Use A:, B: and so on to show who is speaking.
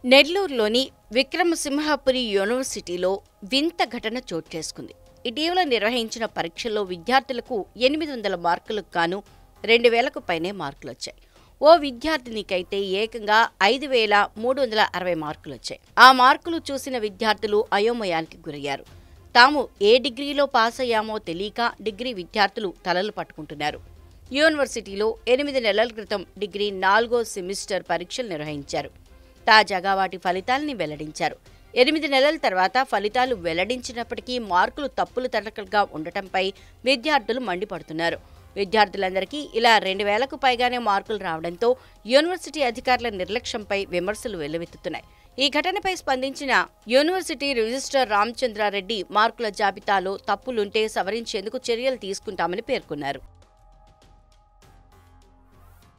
A: నెల్లూరులోని విక్రమసింహపురి యూనివర్సిటీలో వింత ఘటన చోటు చేసుకుంది. ఇటీవల నిర్వహించిన పరీక్షల్లో విద్యార్థులకు 800 మార్కులకు గాను 2000కు పైనే మార్కులొచ్చాయి. ఓ విద్యార్థినికైతే ఏకంగా 5360 మార్కులొచ్చాయి. ఆ మార్కులు చూసిన విద్యార్థులు అయోమయానికి గురయ్యారు. తాము ఏ డిగ్రీలో పాస్ అయ్యామో తెలియక డిగ్రీ విద్యార్థులు తలలు పట్టుకుంటున్నారు. యూనివర్సిటీలో 8 నెలల క్రితం డిగ్రీ 4వ సెమిస్టర్ పరీక్షలు నిర్వహించారు. తాజాగా వాటి ఫలితాలని వెల్లడించారు. 8 నెలల తర్వాత ఫలితాలు వెల్లడించినప్పటికీ మార్కులు తప్పులు తడకలుగా ఉండటంపై విద్యార్థులు మండిపడుతున్నారు. విద్యార్థులందరికీ ఇలా 2000కు పైగానే మార్కులు రావడంతో యూనివర్సిటీ అధికారుల నిర్లక్ష్యంపై విమర్శలు వెల్లువెత్తుతున్నాయి. ఈ ఘటనపై స్పందించిన యూనివర్సిటీ రిజిస్ట్రార్ రామచంద్రారెడ్డి మార్కుల జాబితాలో తప్పులుంటే సవరించేందుకు చర్యలు తీసుకుంటామని పేర్కొన్నారు.